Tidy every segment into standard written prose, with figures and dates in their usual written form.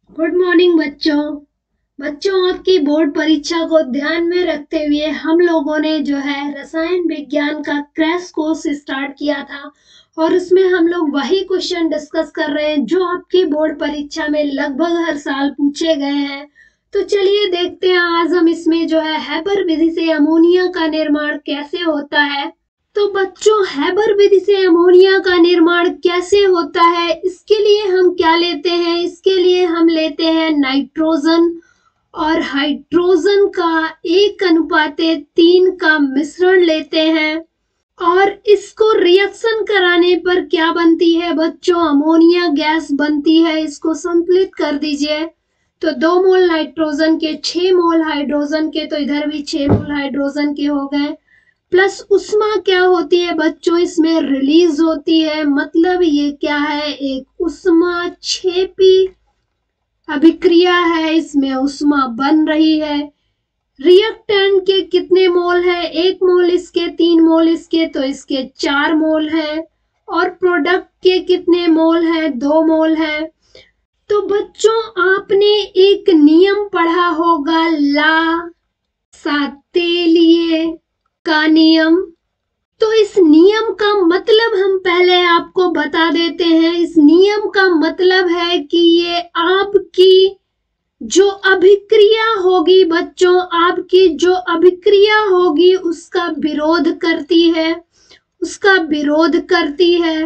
Good morning बच्चों। आपकी board परीक्षा को ध्यान में रखते हुए हम लोगों ने जो है रसायन विज्ञान का क्रैश कोर्स स्टार्ट किया था और उसमें हम लोग वही क्वेश्चन डिस्कस कर रहे हैं जो आपकी बोर्ड परीक्षा में लगभग हर साल पूछे गए हैं। तो चलिए देखते हैं आज हम इसमें जो है हैबर विधि से अमोनिया का निर्माण कैसे होता है। तो बच्चों, हैबर विधि से अमोनिया का निर्माण कैसे होता है, इसके लिए हम क्या लेते हैं? इसके लिए हम लेते हैं नाइट्रोजन और हाइड्रोजन का 1:3 का मिश्रण लेते हैं और इसको रिएक्शन कराने पर क्या बनती है बच्चों? अमोनिया गैस बनती है। इसको संतुलित कर दीजिए। तो 2 मोल नाइट्रोजन के 6 मोल हाइड्रोजन के, तो इधर भी 6 मोल हाइड्रोजन के हो गए, प्लस उष्मा क्या होती है बच्चों? इसमें रिलीज होती है। मतलब ये क्या है? एक उष्मा क्षेपी अभिक्रिया है, इसमें उष्मा बन रही है। रिएक्टेंट के कितने मोल है? 1 मोल इसके, 3 मोल इसके, तो इसके 4 मोल है। और प्रोडक्ट के कितने मोल है? 2 मोल है। तो बच्चों, आपने एक नियम पढ़ा होगा, ला सातेलिए का नियम। तो इस नियम का मतलब हम पहले आपको बता देते हैं। इस नियम का मतलब है कि ये आपकी जो अभिक्रिया होगी बच्चों, आपकी जो अभिक्रिया होगी उसका विरोध करती है, उसका विरोध करती है।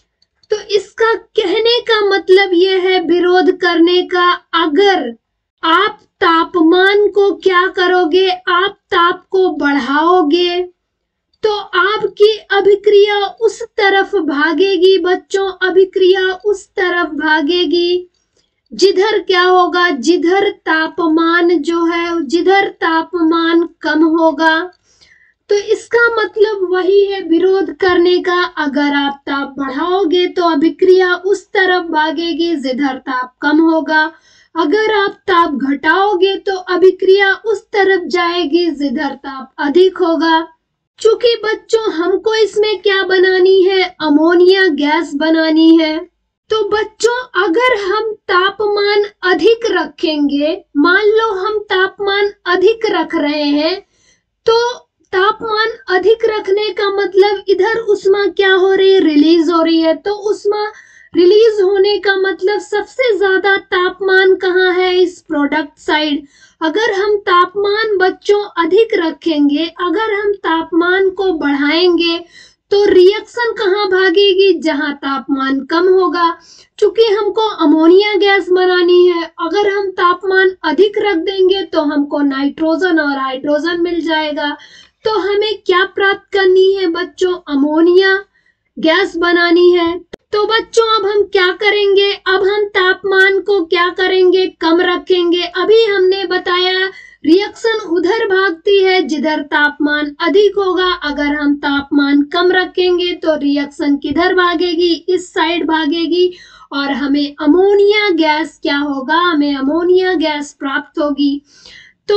तो इसका कहने का मतलब ये है विरोध करने का, अगर आप तापमान को क्या करोगे? आप ताप को बढ़ाओगे तो आपकी अभिक्रिया उस तरफ भागेगी बच्चों, अभिक्रिया उस तरफ भागेगी जिधर क्या होगा? जिधर तापमान जो है, जिधर तापमान कम होगा। तो इसका मतलब वही है विरोध करने का। अगर आप ताप बढ़ाओगे तो अभिक्रिया उस तरफ भागेगी जिधर ताप कम होगा। अगर आप ताप घटाओगे तो अभिक्रिया उस तरफ जाएगी जिधर ताप अधिक होगा। चूंकि बच्चों हमको इसमें क्या बनानी है? अमोनिया गैस बनानी है। तो बच्चों, अगर हम तापमान अधिक रखेंगे, मान लो हम तापमान अधिक रख रहे हैं, तो तापमान अधिक रखने का मतलब इधर उष्मा क्या हो रही है? रिलीज हो रही है। तो उष्मा रिलीज होने का मतलब सबसे ज्यादा तापमान कहाँ है? इस प्रोडक्ट साइड। अगर हम तापमान बच्चों अधिक रखेंगे, अगर हम तापमान को बढ़ाएंगे तो रिएक्शन कहाँ भागेगी? जहां तापमान कम होगा। चूंकि हमको अमोनिया गैस बनानी है, अगर हम तापमान अधिक रख देंगे तो हमको नाइट्रोजन और हाइड्रोजन मिल जाएगा। तो हमें क्या प्राप्त करनी है बच्चों? अमोनिया गैस बनानी है। तो बच्चों, अब हम क्या करेंगे? अब हम तापमान को क्या करेंगे? कम रखेंगे। अभी हमने बताया रिएक्शन उधर भागती है जिधर तापमान अधिक होगा। अगर हम तापमान कम रखेंगे तो रिएक्शन किधर भागेगी? इस साइड भागेगी और हमें अमोनिया गैस क्या होगा? हमें अमोनिया गैस प्राप्त होगी। तो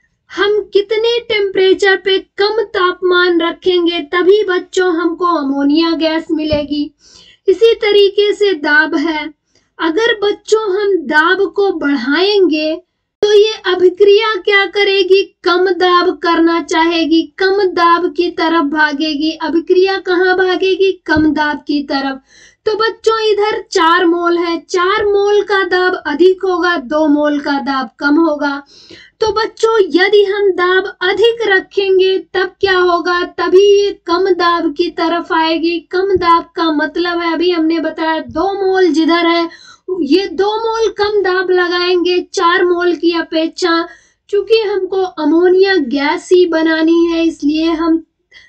हम कितने टेम्परेचर पे कम तापमान रखेंगे तभी बच्चों हमको अमोनिया गैस मिलेगी। इसी तरीके से दाब है। अगर बच्चों हम दाब को बढ़ाएंगे तो ये अभिक्रिया क्या करेगी? कम दाब करना चाहेगी, कम दाब की तरफ भागेगी। अभिक्रिया कहाँ भागेगी? कम दाब की तरफ। तो बच्चों, इधर 4 मोल है, 4 मोल का दाब अधिक होगा, 2 मोल का दाब कम होगा। तो बच्चों, यदि हम दाब अधिक रखेंगे तब क्या होगा? तभी ये कम दाब की तरफ आएगी। कम दाब का मतलब है, अभी हमने बताया 2 मोल जिधर है, ये 2 मोल कम दाब लगाएंगे 4 मोल की अपेक्षा। चूंकि हमको अमोनिया गैस ही बनानी है, इसलिए हम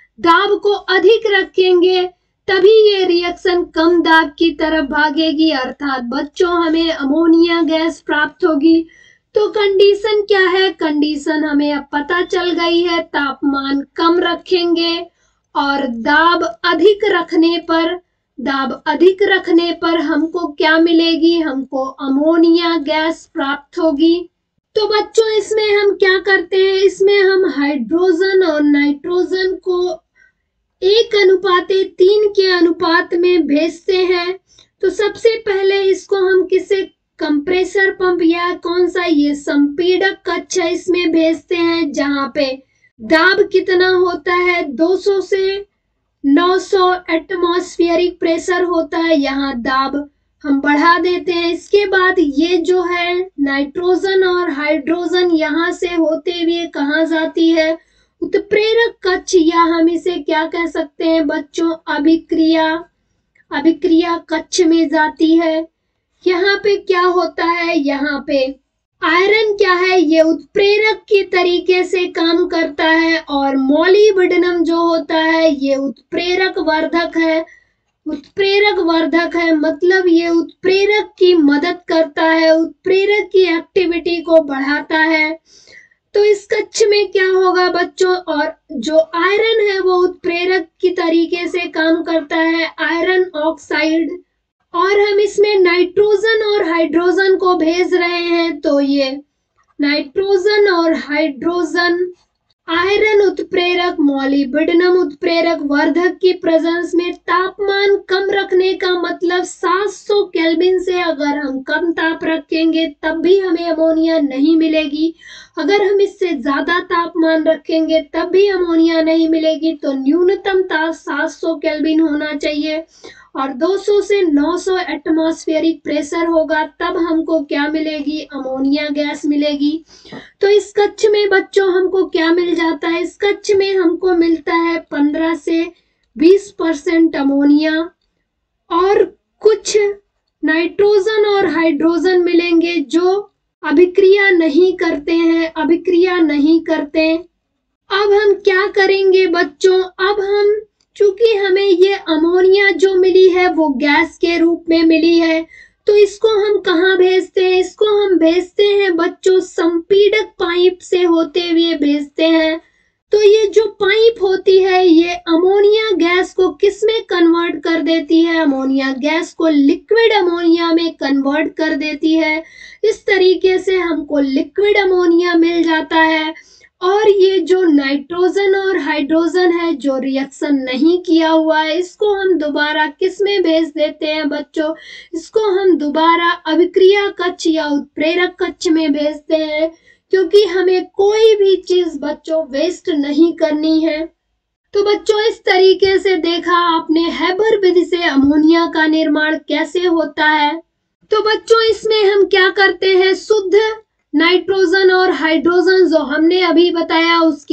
दाब को अधिक रखेंगे, तभी ये रिएक्शन कम दाब की तरफ भागेगी, अर्थात बच्चों हमें अमोनिया गैस प्राप्त होगी। तो कंडीशन क्या है? कंडीशन हमें अब पता चल गई है। तापमान कम रखेंगे और दाब अधिक रखने पर हमको क्या मिलेगी? हमको अमोनिया गैस प्राप्त होगी। तो बच्चों, इसमें हम क्या करते हैं? इसमें हम हाइड्रोजन और नाइट्रोजन को 1:3 के अनुपात में भेजते हैं। तो सबसे पहले इसको हम किससे कंप्रेसर पंप या कौन सा, ये संपीड़क कक्ष है, इसमें भेजते हैं जहां पे दाब कितना होता है 200 से 900 एटमॉस्फेरिक प्रेशर होता है, यहाँ दाब हम बढ़ा देते हैं। इसके बाद ये जो है नाइट्रोजन और हाइड्रोजन यहाँ से होते हुए कहाँ जाती है, उत्प्रेरक कक्ष, या हम इसे क्या कह सकते हैं बच्चों, अभिक्रिया कक्ष में जाती है। यहाँ पे क्या होता है, यहाँ पे आयरन क्या है, ये उत्प्रेरक के तरीके से काम करता है, और मोलिब्डेनम जो होता है ये उत्प्रेरक वर्धक है। उत्प्रेरक वर्धक है मतलब ये उत्प्रेरक की मदद करता है, उत्प्रेरक की एक्टिविटी को बढ़ाता है। तो इस कक्ष में क्या होगा बच्चों, और जो आयरन है वो उत्प्रेरक की तरीके से काम करता है, आयरन ऑक्साइड, और हम इसमें नाइट्रोजन और हाइड्रोजन को भेज रहे हैं। तो ये नाइट्रोजन और हाइड्रोजन आयरन उत्प्रेरक, मोलिब्डेनम उत्प्रेरक वर्धक की प्रेजेंस में तापमान कम रखने का मतलब 700 केल्विन से अगर हम कम ताप रखेंगे तब भी हमें अमोनिया नहीं मिलेगी, अगर हम इससे ज्यादा तापमान रखेंगे तब भी अमोनिया नहीं मिलेगी। तो न्यूनतम ताप 700 केल्विन होना चाहिए और 200 से 900 एटमॉस्फेरिक प्रेशर होगा, तब हमको क्या मिलेगी, अमोनिया गैस मिलेगी। तो इस कक्ष में बच्चों हमको क्या मिल जाता है, इस कक्ष में हमको मिलता है 15 से 20% अमोनिया और कुछ नाइट्रोजन और हाइड्रोजन मिलेंगे जो अभिक्रिया नहीं करते हैं, अभिक्रिया नहीं करते। अब हम क्या करेंगे बच्चों, अब हम चूंकि हमें ये अमोनिया जो मिली है वो गैस के रूप में मिली है, तो इसको हम कहाँ भेजते हैं, इसको हम भेजते हैं बच्चों संपीड़क पाइप से होते हुए भेजते हैं। तो ये जो पाइप होती है ये अमोनिया गैस को किस में कन्वर्ट कर देती है, अमोनिया गैस को लिक्विड अमोनिया में कन्वर्ट कर देती है। इस तरीके से हमको लिक्विड अमोनिया मिल जाता है। और ये जो नाइट्रोजन और हाइड्रोजन है जो रिएक्शन नहीं किया हुआ है, इसको हम दोबारा किस में भेज देते हैं बच्चों, इसको हम दोबारा अभिक्रिया कक्ष या उत्प्रेरक कक्ष में भेजते हैं, क्योंकि हमें कोई भी चीज बच्चों वेस्ट नहीं करनी है। तो बच्चों इस तरीके से देखा आपने हैबर विधि से अमोनिया का निर्माण कैसे होता है। तो बच्चों इसमें हम क्या करते हैं, शुद्ध नाइट्रोजन और हाइड्रोजन जो हमने अभी बताया उसके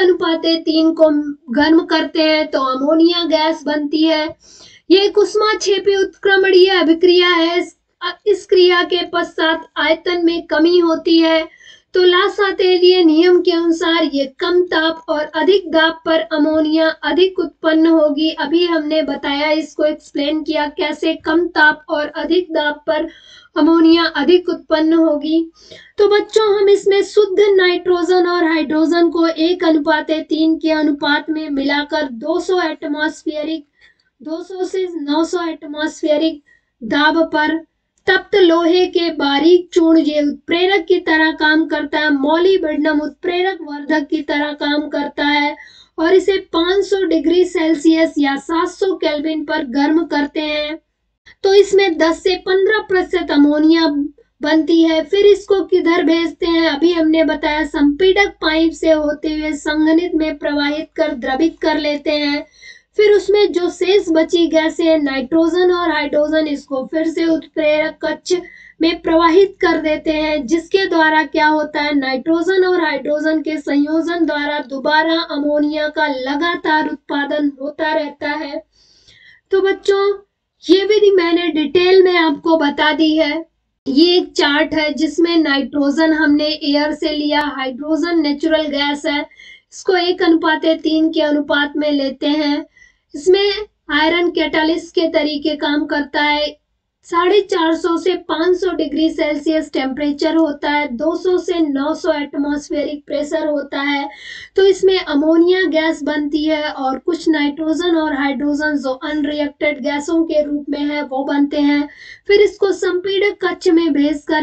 1:3 को गर्म करते हैं तो अमोनिया गैस बनती है। ये एक ऊष्माक्षेपी उत्क्रमणीय अभिक्रिया है। इस क्रिया के पश्चात आयतन में कमी होती है। तो लासातेलिय नियम के अनुसार ये कम ताप और अधिक दाब पर अमोनिया अधिक उत्पन्न होगी। अभी हमने बताया, इसको एक्सप्लेन किया कैसे कम ताप और अधिक दाब पर अमोनिया अधिक उत्पन्न होगी। तो बच्चों हम इसमें शुद्ध नाइट्रोजन और हाइड्रोजन को 1:3 के अनुपात में मिलाकर 200 से 900 एटमॉस्फेरिक दाब पर तप्त लोहे के बारीक चूर्ण ये उत्प्रेरक की तरह काम करता है। मोलिब्डेनम उत्प्रेरक वर्धक की तरह काम करता है और इसे 500 डिग्री सेल्सियस या 700 केल्विन पर गर्म करते हैं। तो इसमें 10 से 15% अमोनिया बनती है। फिर इसको किधर भेजते हैं, अभी हमने बताया संपीड़क पाइप से होते हुए संघनित में प्रवाहित कर द्रवित कर लेते हैं। फिर उसमें जो शेष बची गैसें नाइट्रोजन और हाइड्रोजन, इसको फिर से उत्प्रेरक कक्ष में प्रवाहित कर देते हैं, जिसके द्वारा क्या होता है, नाइट्रोजन और हाइड्रोजन के संयोजन द्वारा दोबारा अमोनिया का लगातार उत्पादन होता रहता है। तो बच्चों ये विधि मैंने डिटेल में आपको बता दी है। ये एक चार्ट है जिसमें नाइट्रोजन हमने एयर से लिया, हाइड्रोजन नेचुरल गैस है, इसको 1:3 के अनुपात में लेते हैं। इसमें आयरन कैटालिस्ट के तरीके काम करता है। 450 से 500 डिग्री सेल्सियस टेम्परेचर होता है, 200 से 900 एटमॉस्फेरिक प्रेशर होता है। तो इसमें अमोनिया गैस बनती है और कुछ नाइट्रोजन और हाइड्रोजन जो अनरिएक्टेड गैसों के रूप में है वो बनते हैं। फिर इसको संपीड़क कक्ष में भेजकर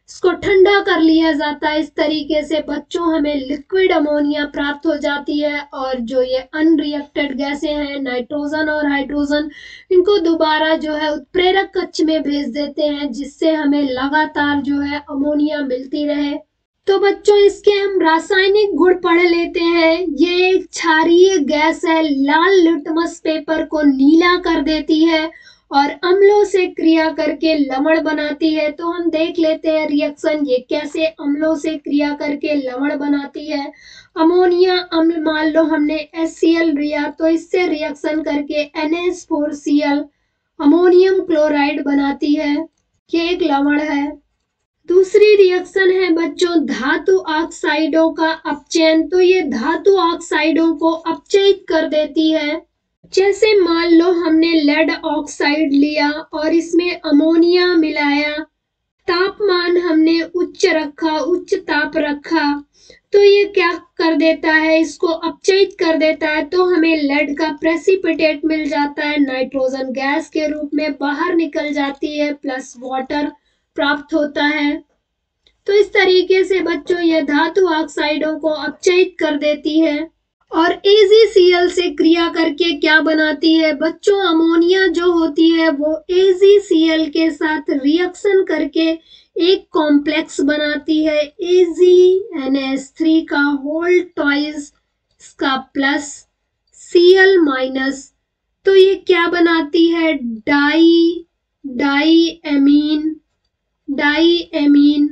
इसको ठंडा कर लिया जाता है। इस तरीके से बच्चों हमें लिक्विड अमोनिया प्राप्त हो जाती है। और जो ये अनरिएक्टेड गैसें हैं नाइट्रोजन और हाइड्रोजन, इनको दोबारा जो है उत्प्रेरक कक्ष में भेज देते हैं, जिससे हमें लगातार जो है अमोनिया मिलती रहे। तो बच्चों इसके हम रासायनिक गुण पढ़ लेते हैं। ये एक क्षारीय गैस है, लाल लिटमस पेपर को नीला कर देती है और अम्लों से क्रिया करके लवण बनाती है। तो हम देख लेते हैं रिएक्शन ये कैसे अम्लों से क्रिया करके लवण बनाती है। अमोनिया अम्ल मान लो हमने HCl लिया, तो इससे रिएक्शन करके NH4Cl अमोनियम क्लोराइड बनाती है। ये एक लवण है। दूसरी रिएक्शन है बच्चों धातु ऑक्साइडों का अपचयन। तो ये धातु ऑक्साइडों को अपचयित कर देती है। जैसे मान लो हमने लेड ऑक्साइड लिया और इसमें अमोनिया मिलाया, तापमान हमने उच्च रखा, उच्च ताप रखा, तो ये क्या कर देता है, इसको अपचयित कर देता है। तो हमें लेड का प्रेसिपिटेट मिल जाता है, नाइट्रोजन गैस के रूप में बाहर निकल जाती है, प्लस वाटर प्राप्त होता है। तो इस तरीके से बच्चों ये धातु ऑक्साइडों को अपचयित कर देती है। और AgCl से क्रिया करके क्या बनाती है बच्चों, अमोनिया जो होती है वो AgCl के साथ रिएक्शन करके एक कॉम्प्लेक्स बनाती है, AgNH3 का होल ट्वाइस इसका प्लस Cl माइनस। तो ये क्या बनाती है, डाईएमीन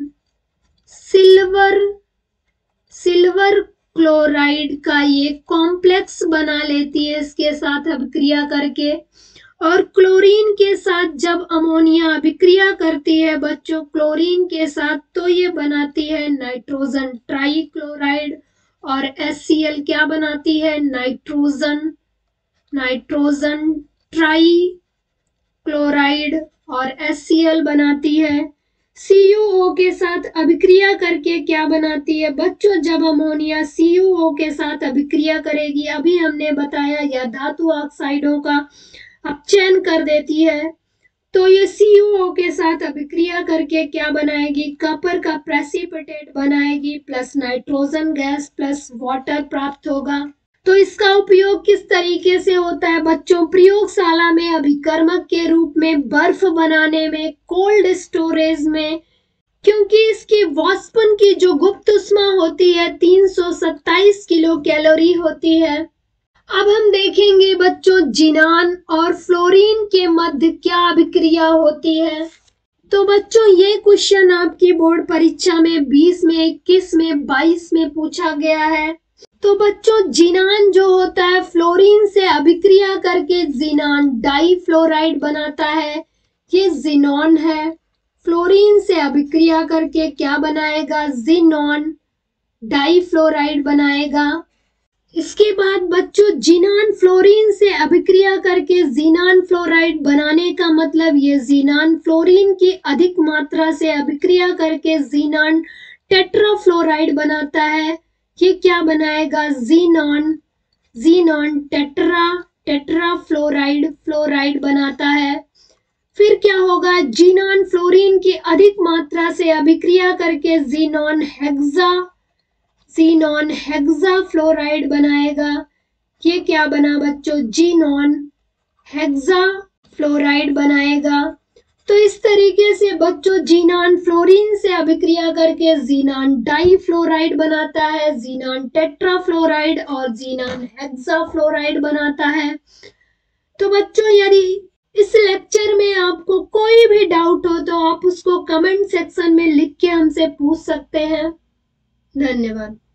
सिल्वर क्लोराइड का ये कॉम्प्लेक्स बना लेती है इसके साथ अभिक्रिया करके। और क्लोरीन के साथ जब अमोनिया अभिक्रिया करती है बच्चों क्लोरीन के साथ, तो ये बनाती है नाइट्रोजन ट्राइक्लोराइड। और HCl क्या बनाती है, नाइट्रोजन ट्राइक्लोराइड और HCl बनाती है। CuO के साथ अभिक्रिया करके क्या बनाती है बच्चों, जब अमोनिया CuO के साथ अभिक्रिया करेगी, अभी हमने बताया यह धातु ऑक्साइडों का अपचयन कर देती है। तो ये CuO के साथ अभिक्रिया करके क्या बनाएगी, कॉपर का प्रेसिपिटेट बनाएगी, plus nitrogen gas plus water प्राप्त होगा। तो इसका उपयोग किस तरीके से होता है बच्चों, प्रयोगशाला में अभिकर्मक के रूप में, बर्फ बनाने में, कोल्ड स्टोरेज में, क्योंकि इसकी वाष्पन की जो गुप्त उष्मा होती है 327 किलो कैलोरी होती है। अब हम देखेंगे बच्चों जिनान और फ्लोरीन के मध्य क्या अभिक्रिया होती है। तो बच्चों ये क्वेश्चन आपकी बोर्ड परीक्षा में 20 में, 21 में, 22 में पूछा गया है। तो बच्चों जिनान जो होता है फ्लोरीन से अभिक्रिया करके जिनान डाइफ्लोराइड बनाता है, ये जिनॉन है। फ्लोरीन से अभिक्रिया करके क्या बनाएगा, जिनॉन डाइफ्लोराइड बनाएगा। इसके बाद बच्चों जिनान फ्लोरीन से अभिक्रिया करके जिनान फ्लोराइड बनाने का मतलब ये जिनान फ्लोरीन की अधिक मात्रा से अभिक्रिया करके जिनान टेट्राफ्लोराइड बनाता है। ये क्या बनाएगा, जीनॉन टेट्राफ्लोराइड बनाता है। फिर क्या होगा, जिनान फ्लोरीन की अधिक मात्रा से अभिक्रिया करके जीनॉन हेक्सा फ्लोराइड बनाएगा। ये क्या बना बच्चों, जीनॉन हेक्सा फ्लोराइड बनाएगा। तो इस तरीके से बच्चों जिनान फ्लोरीन से अभिक्रिया करके जिनान डाइफ्लोराइड बनाता है, जिनान टेट्राफ्लोराइड और जिनान हेक्साफ्लोराइड बनाता है। तो बच्चों यदि इस लेक्चर में आपको कोई भी डाउट हो तो आप उसको कमेंट सेक्शन में लिख के हमसे पूछ सकते हैं। धन्यवाद।